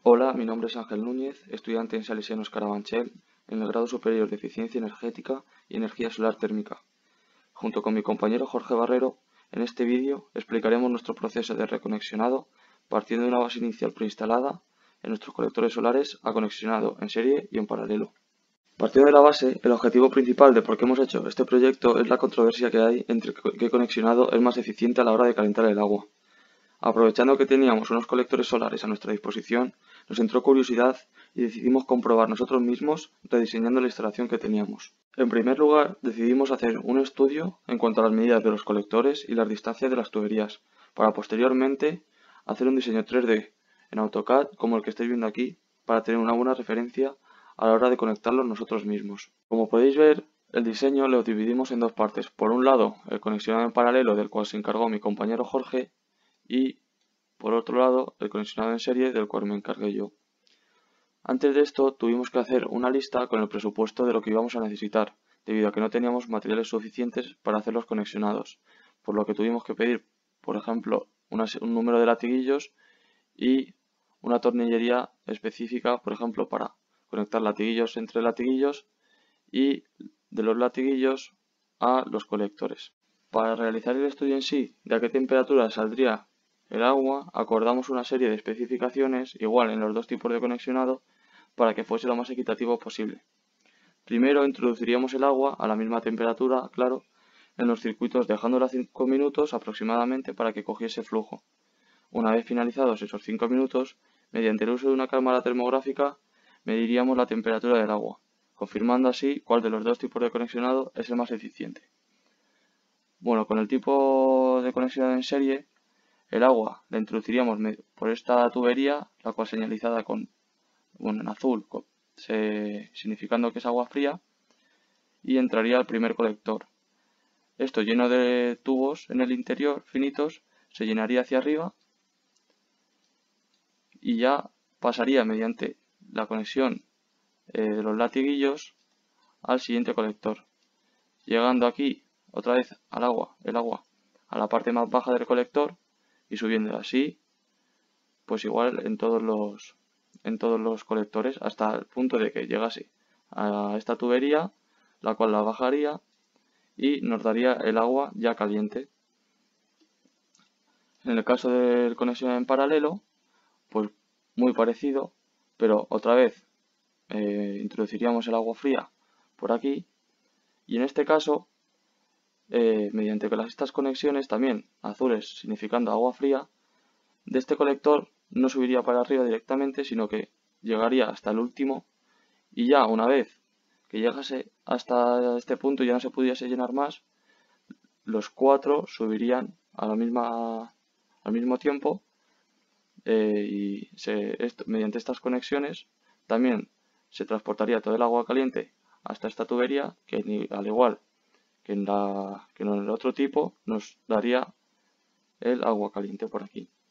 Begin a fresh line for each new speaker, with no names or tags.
Hola, mi nombre es Ángel Núñez, estudiante en Salesianos Carabanchel, en el grado superior de Eficiencia Energética y Energía Solar Térmica. Junto con mi compañero Jorge Barrero, en este vídeo explicaremos nuestro proceso de reconexionado partiendo de una base inicial preinstalada en nuestros colectores solares a conexionado en serie y en paralelo. Partiendo de la base, el objetivo principal de por qué hemos hecho este proyecto es la controversia que hay entre qué conexionado es más eficiente a la hora de calentar el agua. Aprovechando que teníamos unos colectores solares a nuestra disposición, nos entró curiosidad y decidimos comprobar nosotros mismos rediseñando la instalación que teníamos. En primer lugar, decidimos hacer un estudio en cuanto a las medidas de los colectores y las distancias de las tuberías, para posteriormente hacer un diseño 3D en AutoCAD como el que estáis viendo aquí, para tener una buena referencia a la hora de conectarlos nosotros mismos. Como podéis ver, el diseño lo dividimos en dos partes. Por un lado, el conexionado en paralelo del cual se encargó mi compañero Jorge, y por otro lado el conexionado en serie del cual me encargué yo. Antes de esto tuvimos que hacer una lista con el presupuesto de lo que íbamos a necesitar, debido a que no teníamos materiales suficientes para hacer los conexionados, por lo que tuvimos que pedir, por ejemplo, un número de latiguillos y una tornillería específica, por ejemplo, para conectar latiguillos entre latiguillos y de los latiguillos a los colectores. Para realizar el estudio en sí, de a qué temperatura saldría el agua, acordamos una serie de especificaciones igual en los dos tipos de conexionado para que fuese lo más equitativo posible. Primero introduciríamos el agua a la misma temperatura, claro, en los circuitos dejándola 5 minutos aproximadamente para que cogiese flujo. Una vez finalizados esos 5 minutos, mediante el uso de una cámara termográfica, mediríamos la temperatura del agua, confirmando así cuál de los dos tipos de conexionado es el más eficiente. Bueno, con el tipo de conexionado en serie, el agua la introduciríamos por esta tubería, la cual señalizada en azul, significando que es agua fría, y entraría al primer colector. Esto lleno de tubos en el interior, finitos, se llenaría hacia arriba y ya pasaría mediante la conexión de los latiguillos al siguiente colector. Llegando aquí otra vez el agua a la parte más baja del colector y subiendo así, pues igual en todos los colectores hasta el punto de que llegase a esta tubería, la cual la bajaría y nos daría el agua ya caliente. En el caso de conexión en paralelo, pues muy parecido, pero otra vez introduciríamos el agua fría por aquí y en este caso, mediante estas conexiones también azules significando agua fría, de este colector no subiría para arriba directamente, sino que llegaría hasta el último y ya una vez que llegase hasta este punto y ya no se pudiese llenar más, los cuatro subirían al mismo tiempo mediante estas conexiones también se transportaría todo el agua caliente hasta esta tubería que al igual que en el otro tipo nos daría el agua caliente por aquí.